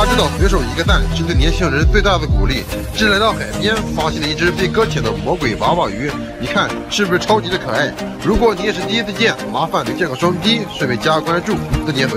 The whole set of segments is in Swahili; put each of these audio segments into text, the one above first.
他知道随手一个蛋是对年轻人最大的鼓励，只来到海边发现了一只被搁浅的魔鬼娃娃鱼，你看是不是超级的可爱？如果你也是第一次见，麻烦留下个双击，顺便加关注，再见。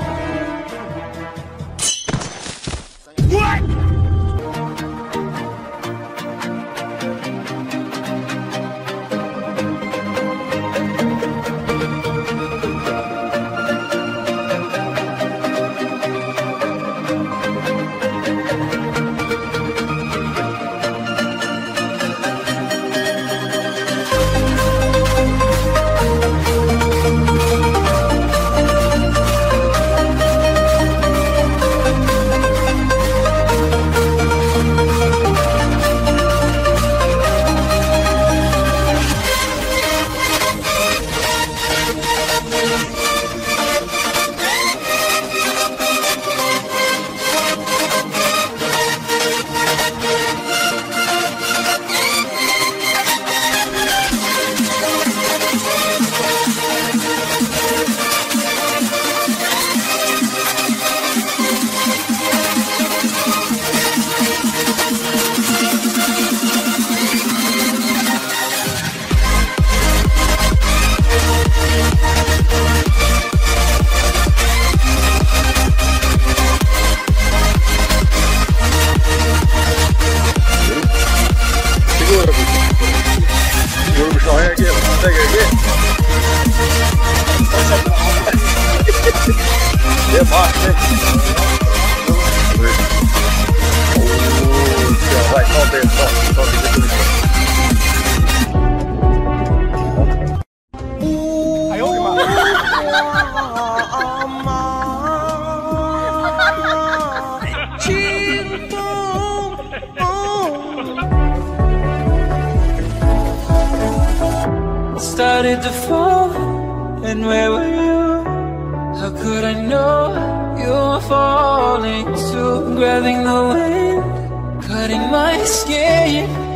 别怕，小外靠背靠这个东西。哎呦我的妈 ！Started to fall, and where were you? How could I know you were falling too? Grabbing the wind, cutting my skin.